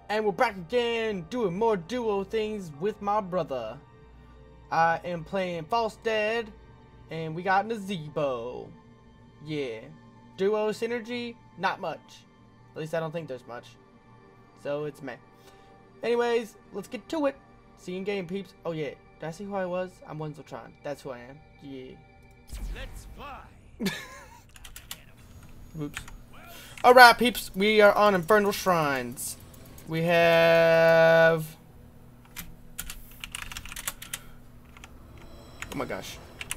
And we're back again, doing more duo things with my brother. I am playing Falstad, and we got Nazeebo. Yeah. Duo synergy? Not much. At least I don't think there's much. So it's meh. Anyways, let's get to it. See you in game, peeps. Oh yeah. Did I see who I was? I'm Wenzeltron. That's who I am. Yeah. Let's fly. Oops. Alright, peeps. We are on Infernal Shrines. We have... Oh my gosh.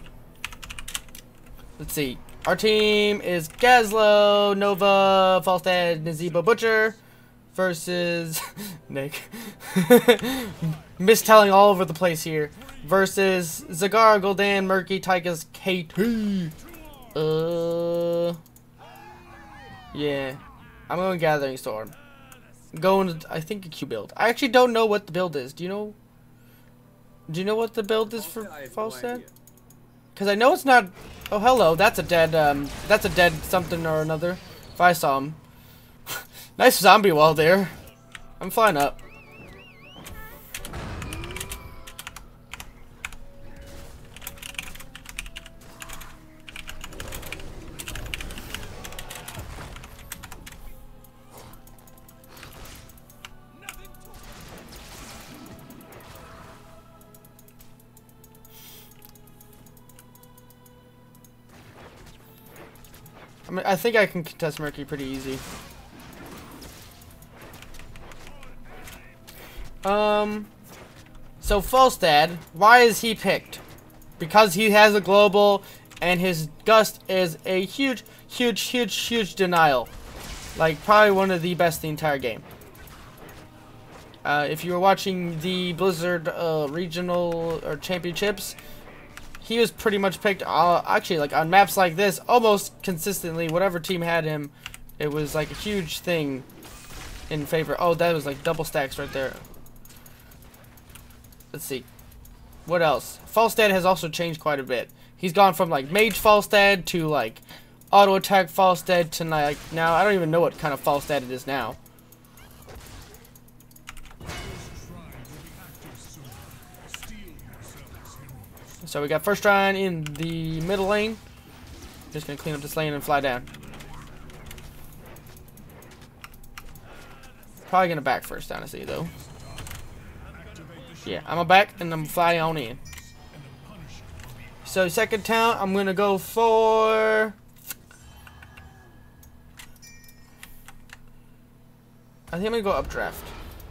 Let's see. Our team is Gazlo, Nova, Falstad, Nazeebo, Butcher versus Nick. Mistelling all over the place here. Versus Zagar, Gul'dan, Murky, Tychus, KT. Yeah. I'm going Gathering Storm. Going to, I think, a Q build. I actually don't know what the build is. Do you know? Do you know what the build is for Falstad? Because I know it's not. Oh, hello. That's a dead. That's a dead something or another. If I saw him. Nice zombie wall there. I'm flying up. I mean, I think I can contest Murky pretty easy. So Falstad, why is he picked? Because he has a global, and his gust is a huge, huge, huge, huge denial. Like, probably one of the best in the entire game. If you were watching the Blizzard regional or championships, he was pretty much picked, actually, like, on maps like this, almost consistently. Whatever team had him, it was, like, a huge thing in favor. Oh, that was, like, double stacks right there. Let's see. What else? Falstad has also changed quite a bit. He's gone from, like, Mage Falstad to, like, Auto Attack Falstad to, like, now, I don't even know what kind of Falstad it is now. So we got first shrine in the middle lane. Just gonna clean up this lane and fly down. Probably gonna back first, honestly, though. Yeah, I'm a back and I'm flying on in. So second town, I'm gonna go for... I think I'm gonna go updraft.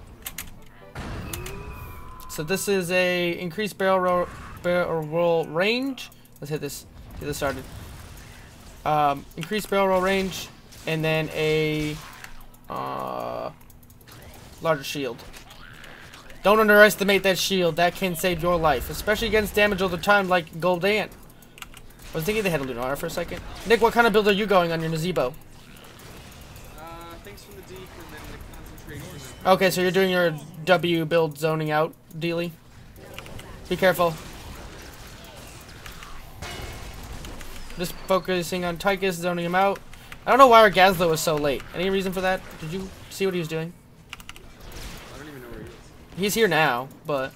So this is a increased barrel roll range. Let's hit this. Get this started. Increased barrel roll range, and then a larger shield. Don't underestimate that shield. That can save your life, especially against damage all the time, like Gul'dan. I was thinking they had a Lunar for a second. Nick, what kind of build are you going on your Nazeebo? Thanks from the deep and then the concentration. Okay, so you're doing your W build zoning out dealy. Be careful. Just focusing on Tychus, zoning him out. I don't know why our Gazlo was so late. Any reason for that? Did you see what he was doing? I don't even know where he is. He's here now, but...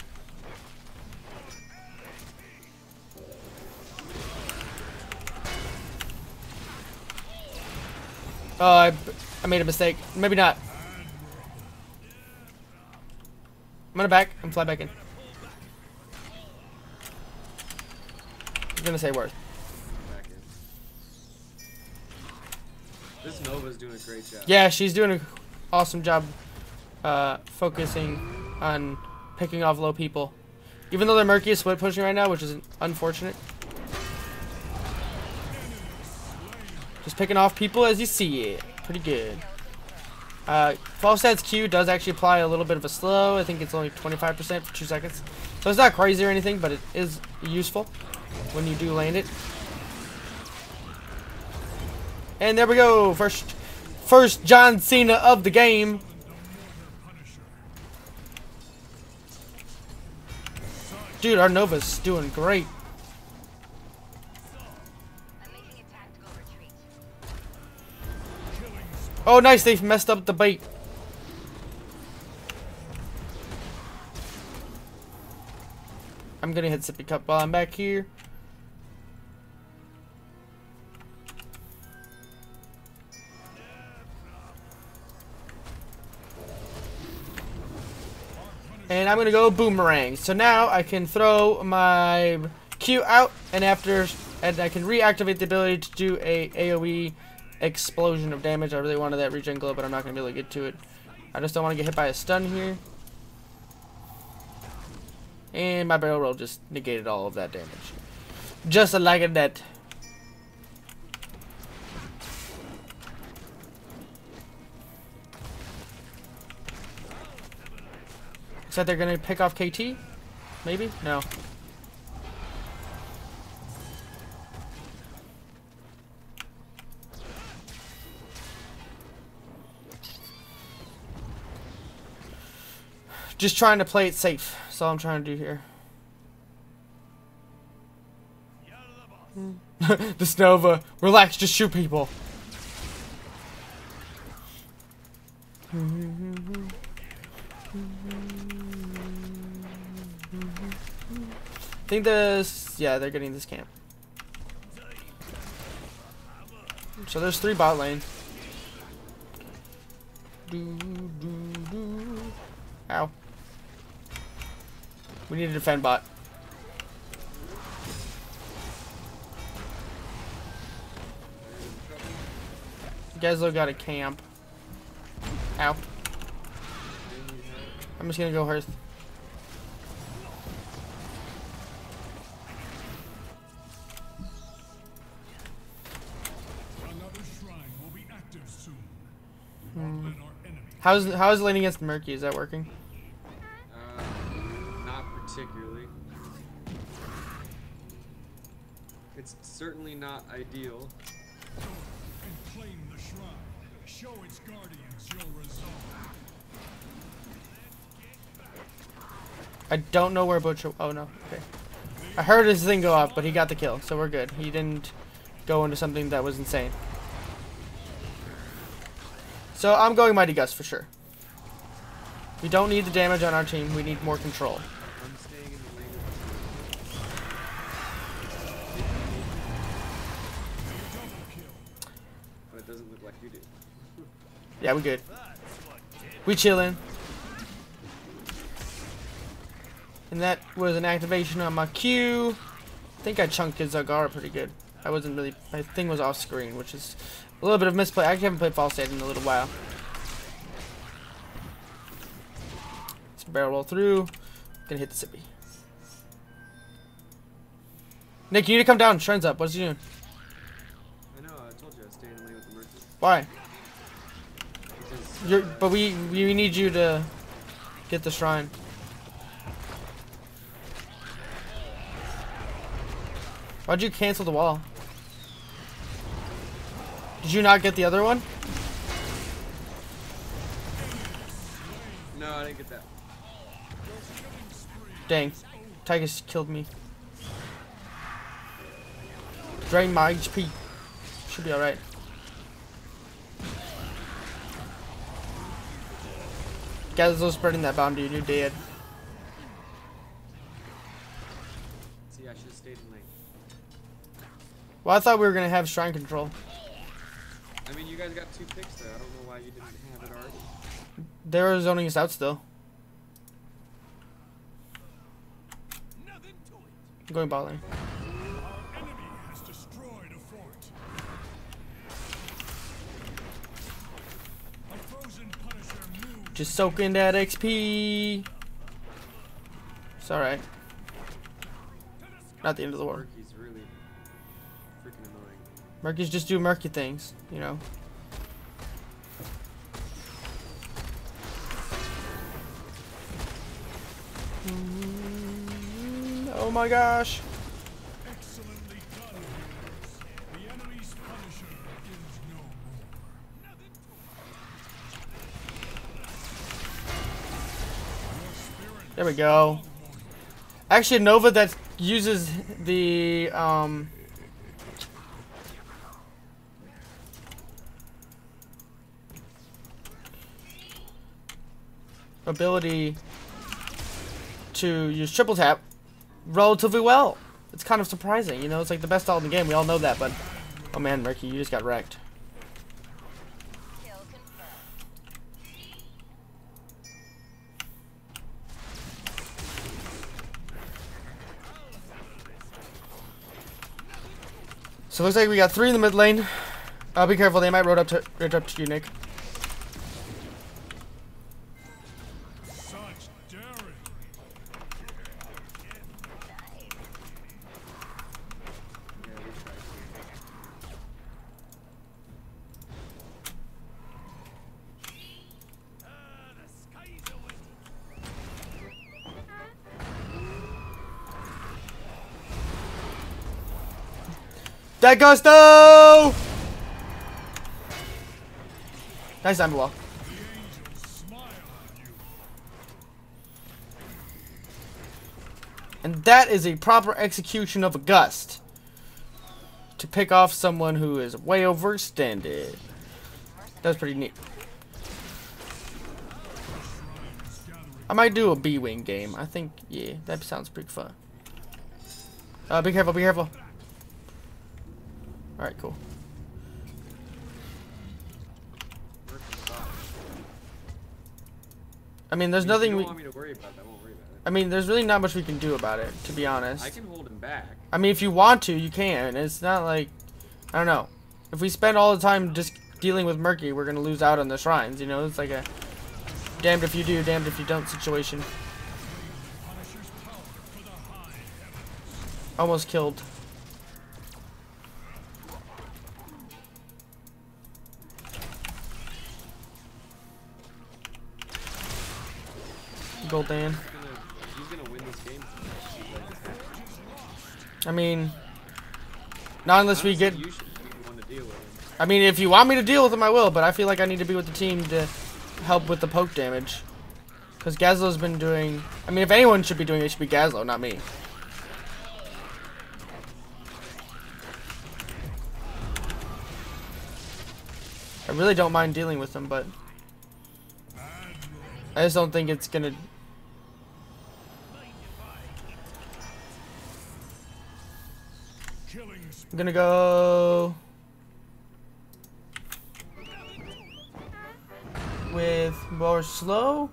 Oh, I made a mistake. Maybe not. I'm gonna back and fly back in. I'm gonna say worse. Back in. This Nova's doing a great job. Yeah, she's doing an awesome job focusing on picking off low people. Even though they're Murky is split pushing right now, which is unfortunate. Just picking off people as you see it. Pretty good. Falstad's Q does actually apply a little bit of a slow. I think it's only 25% for 2 seconds. So it's not crazy or anything, but it is useful when you do land it. And there we go. First John Cena of the game. Dude, our Nova's doing great. Oh, nice. They've messed up the bait. I'm gonna hit sippy cup while I'm back here. And I'm gonna go boomerang. So now I can throw my Q out, and I can reactivate the ability to do a AoE explosion of damage. I really wanted that regen glow, but I'm not gonna be able to get to it. I just don't want to get hit by a stun here. And my barrel roll just negated all of that damage. Just like that. Said they're gonna pick off KT? Maybe? No. Just trying to play it safe. That's all I'm trying to do here. This Nova. Relax, just shoot people. I think yeah, they're getting this camp. So there's 3 bot lanes. Ow. We need to defend bot. Geslo got a camp. Ow. I'm just gonna go Hearth. How's laning against Murky? Is that working? Not particularly. It's certainly not ideal. And claim the shrine. Show its guardians your resolve. I don't know where Butcher. Oh no. Okay. I heard his thing go off, but he got the kill, so we're good. He didn't go into something that was insane. So I'm going Mighty Gust for sure. We don't need the damage on our team. We need more control. I'm staying in the lane. But it doesn't look like you do. Yeah, we good. We chillin'. And that was an activation on my Q. I think I chunked his Zagara pretty good. I wasn't really. My thing was off screen, which is a little bit of misplay. I actually haven't played Falstad in a little while. Let's barrel roll through. Gonna hit the sippy. Nick, you need to come down. Shrine's up. What's he doing? I know. I told you I stay in the lane with the merchant. Why? Because But we need you to get the shrine. Why'd you cancel the wall? Did you not get the other one? no, I didn't get that. Dang. Tygus killed me. Drain my HP. Should be alright. Guys, spreading that bomb, dude. You're dead. See, I should have stayed in lane. Well, I thought we were gonna have shrine control. I mean, you guys got 2 picks there. I don't know why you didn't have it already. They were zoning us out still. Nothing to it. I'm going bot lane. Our enemy has destroyed a fort. A frozen Punisher moves. Just soak in that XP. It's alright. Not the end of the world. Murky's really freaking annoying. Murky's just do murky things, you know. Oh my gosh. Excellently done, heroes. The enemy's Punisher is no more. Your spirit There we go. Actually, Nova that uses the ability to use triple tap relatively well. It's kind of surprising, you know. It's like the best ult in the game. We all know that, but oh man, Murky, you just got wrecked. So it looks like we got 3 in the mid lane. Be careful, they might roll up to you, Nick. Such daring. That gusto! Nice time wall. The angels smile on you. And that is a proper execution of a gust. To pick off someone who is way overextended. That's pretty neat. I might do a B-Wing game. I think, yeah, that sounds pretty fun. Be careful, be careful. Alright, cool. I mean, there's nothing we... want me to worry about that, I won't worry about it. I mean, there's really not much we can do about it, to be honest. I can hold him back. I mean, if you want to, you can. It's not like... I don't know. If we spend all the time just dealing with Murky, we're gonna lose out on the shrines, you know? It's like a damned if you do, damned if you don't situation. Almost killed. Goldan. He's gonna win this game. I mean, not unless we get... You should be the one to deal with him. I mean, if you want me to deal with him, I will, but I feel like I need to be with the team to help with the poke damage. Because Gazlo's been doing... I mean, if anyone should be doing it, it should be Gazlo, not me. I really don't mind dealing with him, but... I just don't think it's gonna... I'm gonna go... with more slow.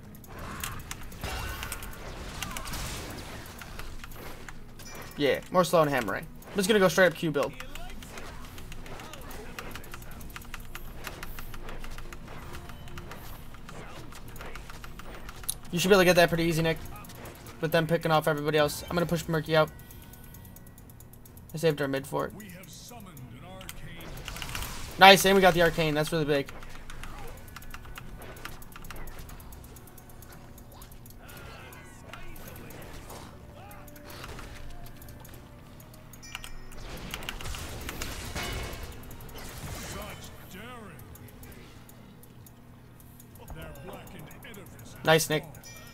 Yeah, more slow and hammering. I'm just gonna go straight up Q build. You should be able to get that pretty easy, Nick. With them picking off everybody else. I'm gonna push Murky out. I saved our mid for it. We have summoned an arcane. Nice, and we got the arcane. That's really big. Such daring. Their blackened edifice. Nice, Nick.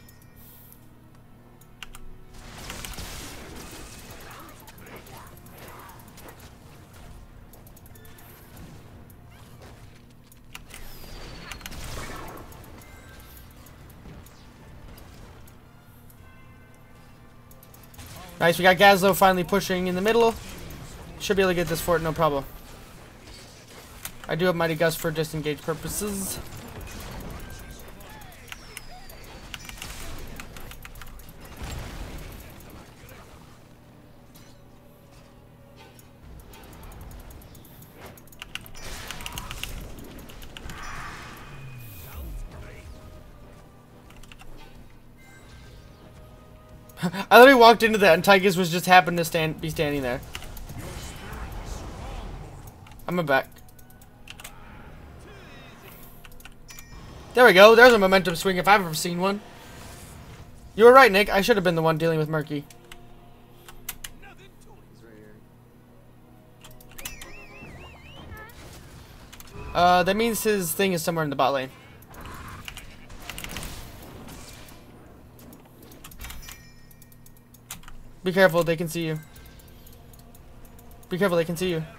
Nice, we got Gazlo finally pushing in the middle. Should be able to get this fort, no problem. I do have Mighty Gust for disengage purposes. I literally walked into that and Tygus was just happened to be standing there. I'm back. There we go. There's a momentum swing if I've ever seen one. You were right, Nick. I should have been the one dealing with Murky. He's right here. That means his thing is somewhere in the bot lane. Be careful, they can see you. Be careful, they can see you.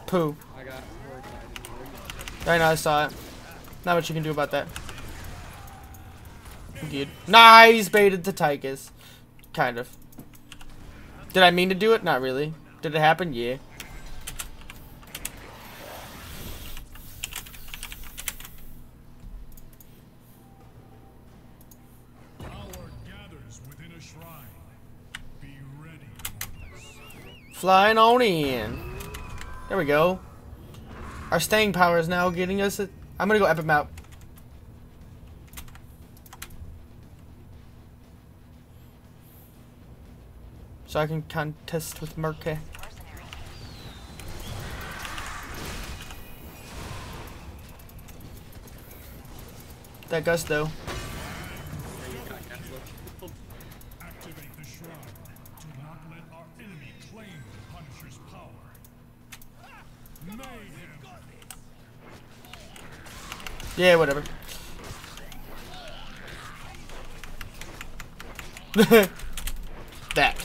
Poo. I got horrified. I know, I saw it. Not much you can do about that. Good. Nice! Baited the Tigers. Kind of. Did I mean to do it? Not really. Did it happen? Yeah. Power gathers within a shrine. Be ready. Flying on in. There we go. Our staying power is now getting us. I'm gonna go epic mount. So I can contest with Murky. That gusto. Activate the shrine. Do not let our enemy claim the Punisher's power. Mayhem. Yeah, whatever. That.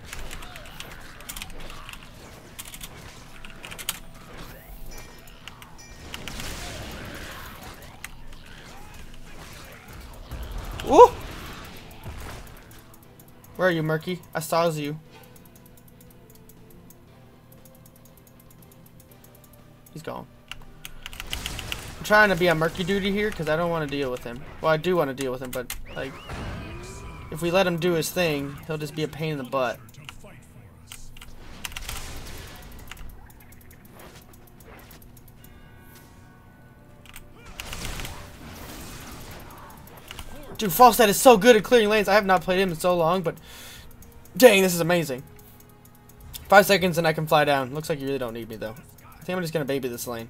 Woo! Where are you, Murky? I saw you. He's gone. I'm trying to be on Murky duty here because I don't want to deal with him. Well, I do want to deal with him, but like, if we let him do his thing, he'll just be a pain in the butt. To fight for us. Dude, Falstad is so good at clearing lanes. I have not played him in so long, but dang, this is amazing. 5 seconds and I can fly down. Looks like you really don't need me, though. I think I'm just going to baby this lane.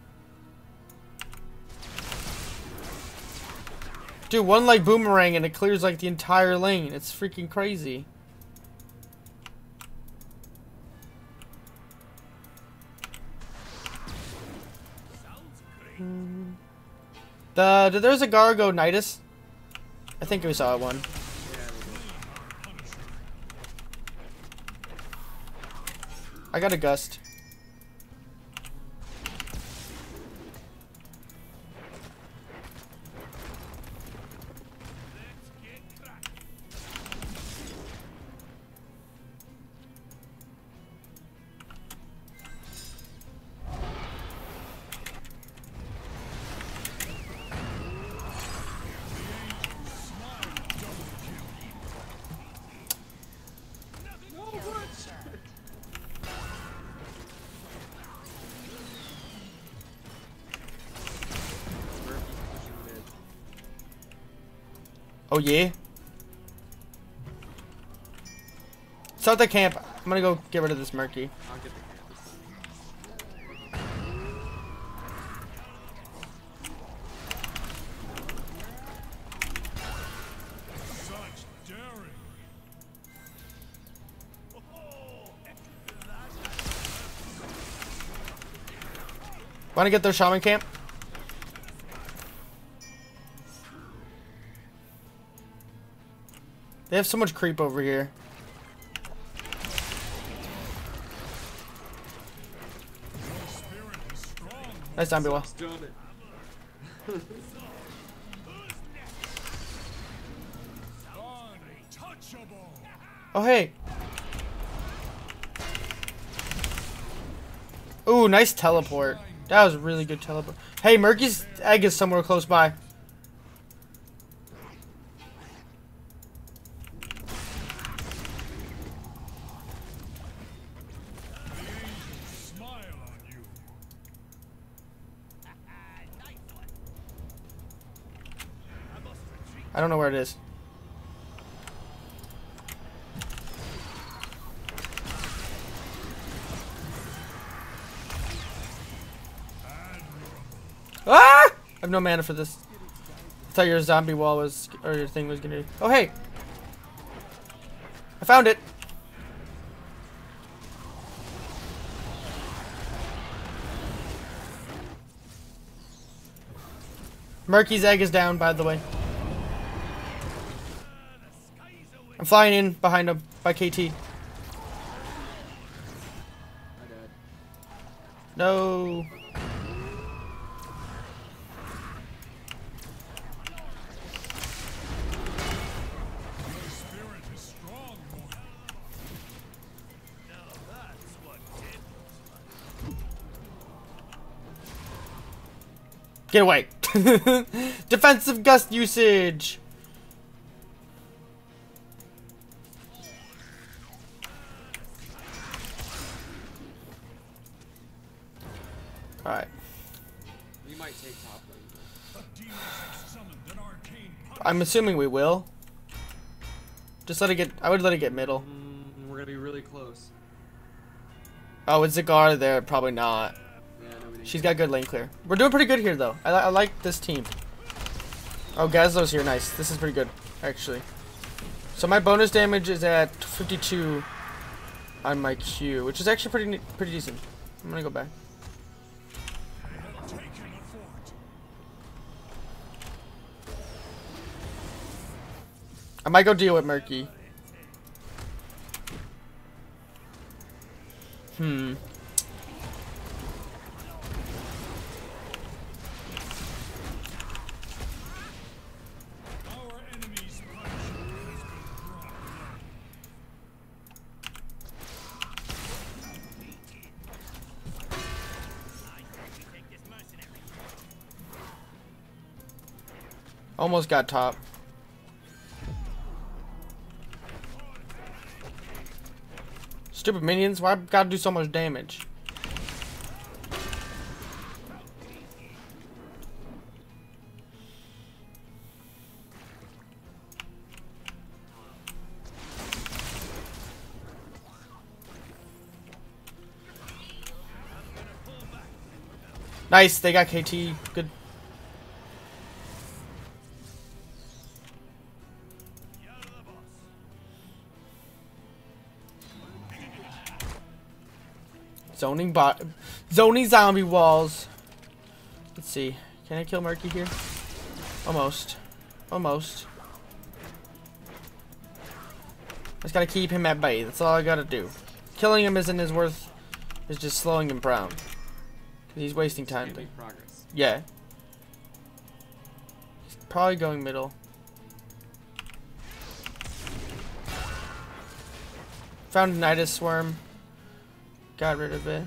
Dude, one like boomerang and it clears like the entire lane. It's freaking crazy. There's a Gargo Nidus. I think we saw one. I got a gust. Oh yeah. Start the camp. I'm gonna go get rid of this Murky. I'll get the Such daring. Wanna get their shaman camp? They have so much creep over here. Your spirit is strong. Nice zombie wall. Done it. Untouchable. Oh hey. Ooh, nice teleport. That was a really good teleport. Hey, Murky's egg is somewhere close by. Smile on you. I don't know where it is. Ah! I have no mana for this. I thought your zombie wall was, or your thing was gonna. Oh hey! I found it. Murky's egg is down, by the way. I'm flying in behind him by KT. I died. No. Your spirit is strong, boy. Get away. Defensive gust usage. Alright. We might take top lane. The demons have summoned an arcane punch. I'm assuming we will. Just let it get. I would let it get middle. We're gonna be really close. Oh, is Zagar there? Probably not. Yeah, nobody. She's got good lane clear. We're doing pretty good here, though. I like this team. Oh, Gazlo's here. Nice. This is pretty good, actually. So my bonus damage is at 52 on my Q, which is actually pretty decent. I'm gonna go back. They have taken a fort. I might go deal with Murky. Our enemy's punishment has been brought low. Almost got top. Stupid minions, why gotta do so much damage? Nice, they got KT. Good. Zoning zombie walls. Let's see. Can I kill Murky here? Almost. Almost. Just gotta keep him at bay. That's all I gotta do. Killing him isn't as worth. It's just slowing him down. He's wasting time. Can't make progress. Yeah. He's probably going middle. Found a Nidus Swarm. Got rid of it.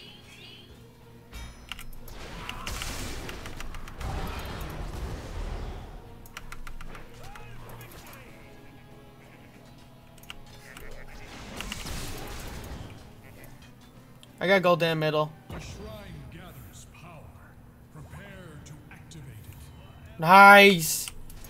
I got gold in middle. The shrine gathers power. Prepare to activate it. Nice.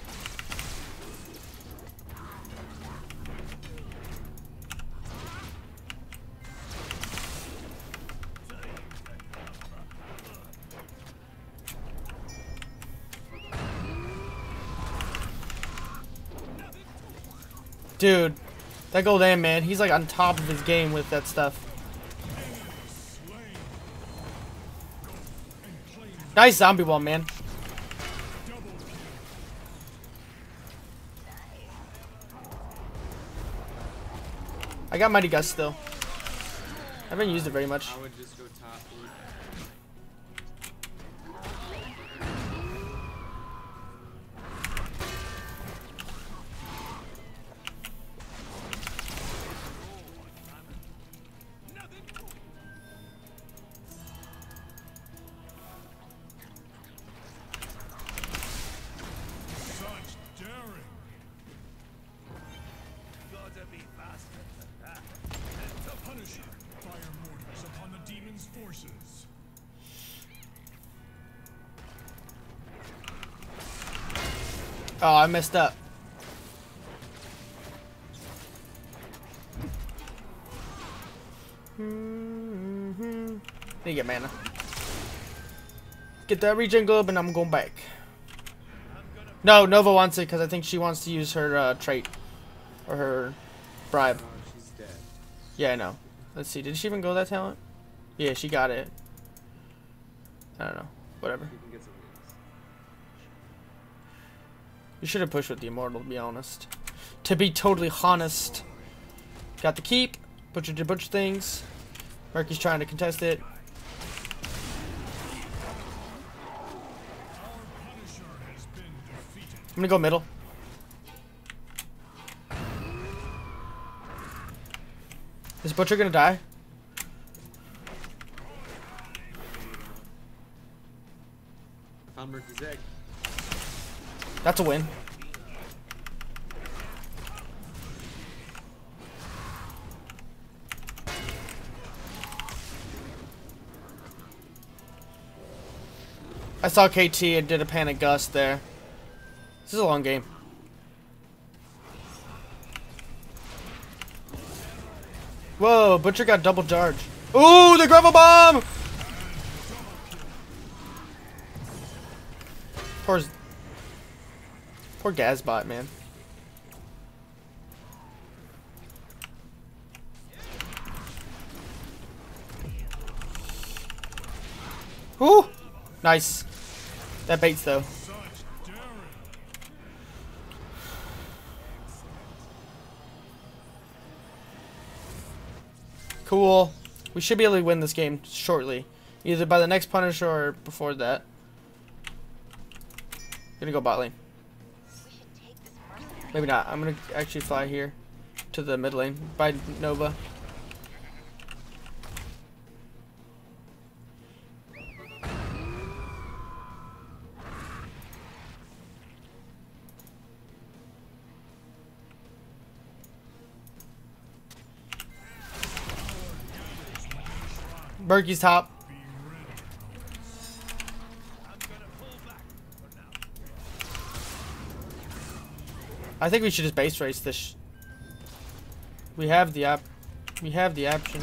Dude, that Golden man, he's like on top of his game with that stuff. Nice zombie wall, man. I got Mighty Gust still. I haven't used it very much. I would just go top. Dude. Oh, I messed up. Need to get mana. Get that regen globe and I'm going back. No, Nova wants it because I think she wants to use her trait. Or her bribe. Oh, she's dead. Yeah, I know. Let's see. Did she even go that talent? Yeah, she got it. I don't know. Whatever. You can get something else. You should have pushed with the Immortal, to be honest. To be totally honest. Got the keep. Butcher to butcher things. Murky's trying to contest it. I'm gonna go middle. Is Butcher gonna die? Found Murky's egg. That's a win. I saw KT and did a panic gust there. This is a long game. Whoa, Butcher got double charge. Ooh, the gravel bomb! Poor Gazbot, man. Ooh, nice. That baits though. Cool. We should be able to win this game shortly. Either by the next Punisher or before that. Gonna go bot lane. Maybe not. I'm gonna actually fly here to the mid lane by Nova. Berkey's top. I think we should just base race this. We have the option.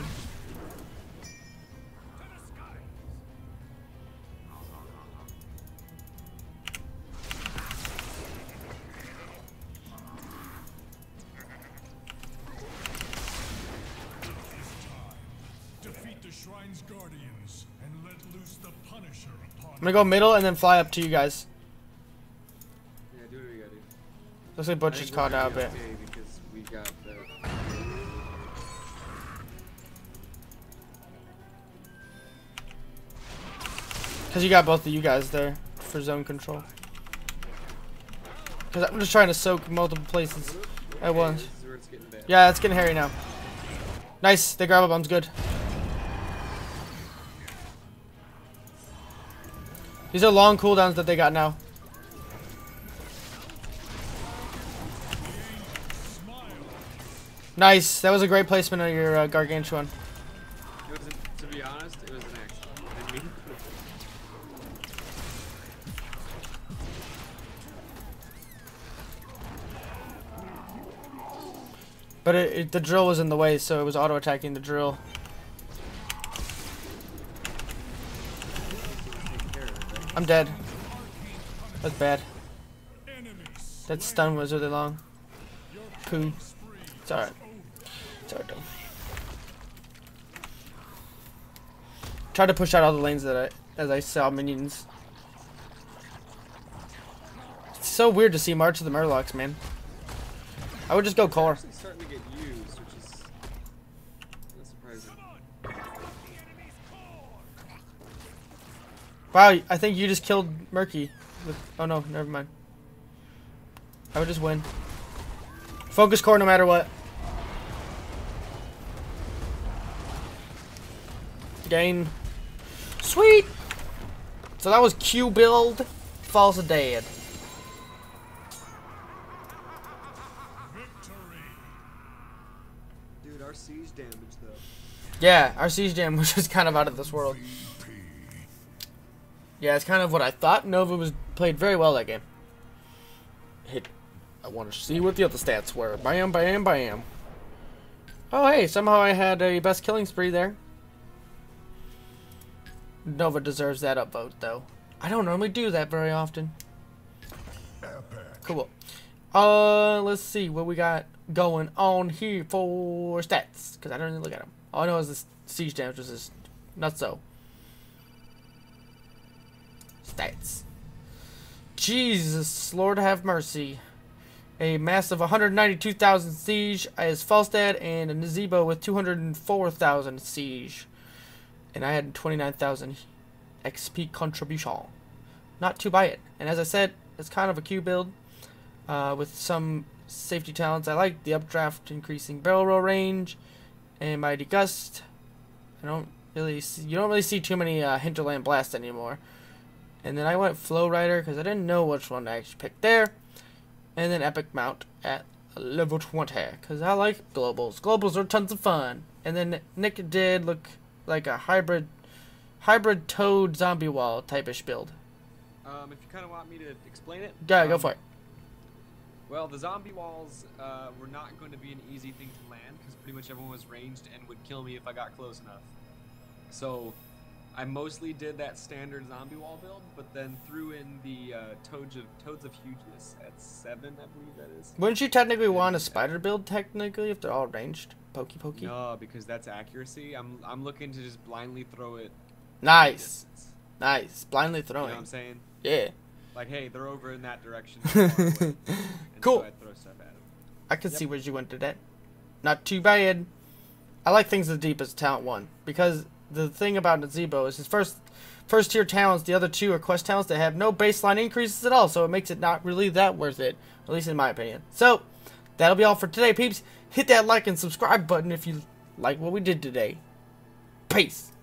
Guardians and let loose the Punisher upon I'm gonna go middle and then fly up to you guys. Yeah, do what you gotta do. Looks like Butcher's caught out a bit. Because we got the... Because you got both of you guys there for zone control. Because I'm just trying to soak multiple places at once. This is where it's getting bad. Yeah, it's getting hairy now. Nice, the grab bomb's good. These are long cooldowns that they got now. Nice, that was a great placement on your Gargantuan. It was, to be honest, it was an accident. I didn't mean But the drill was in the way, so it was auto-attacking the drill. I'm dead. That's bad. That stun was really long. Poo. It's alright. It's alright though. Tried to push out all the lanes that as I saw minions. It's so weird to see March of the Murlocs, man. I would just go core. it's starting to get used, which is not surprising. Wow, I think you just killed Murky. Oh no, never mind. I would just win. Focus core no matter what. Gain. Sweet! So that was Q build. Falstad. Dude, our siege damage, though. Yeah, our siege jam was just kind of out of this world. Yeah, it's kind of what I thought. Nova was played very well that game. I want to see what the other stats were. Bam, bam, bam. Oh, hey, somehow I had a best killing spree there. Nova deserves that upvote, though. I don't normally do that very often. Cool. Let's see what we got going on here for stats, because I don't really look at them. All I know is this siege damage was just not so. Stats. Jesus, Lord have mercy. A massive 192,000 siege as Falstad, and a Nazeebo with 204,000 siege. And I had 29,000 XP contribution. Not too bad. And as I said, it's kind of a Q build. with some safety talents. I like the updraft, increasing barrel roll range, and mighty gust. You don't really see too many hinterland blast anymore. And then I went flow rider because I didn't know which one to actually pick there. And then epic mount at level 20 because I like globals. Globals are tons of fun. And then Nick did look like a hybrid toad zombie wall type-ish build. If you kind of want me to explain it. Yeah, go for it. Well, the zombie walls were not going to be an easy thing to land because pretty much everyone was ranged and would kill me if I got close enough. So I mostly did that standard zombie wall build, but then threw in the Toads of Hugeness at 7, I believe that is. Wouldn't you technically want a spider build technically if they're all ranged? Pokey. No, because that's accuracy. I'm looking to just blindly throw it. Nice. Blindly throwing. You know what I'm saying? Yeah. Like, hey, they're over in that direction. Far away. And Cool. So I'd throw stuff at them. I can see where you went to that. Not too bad. I like things as deep as talent 1 because the thing about Nazeebo is his first tier talents. The other 2 are quest talents that have no baseline increases at all, so it makes it not really that worth it, at least in my opinion. So that'll be all for today, peeps. Hit that like and subscribe button if you like what we did today. Peace.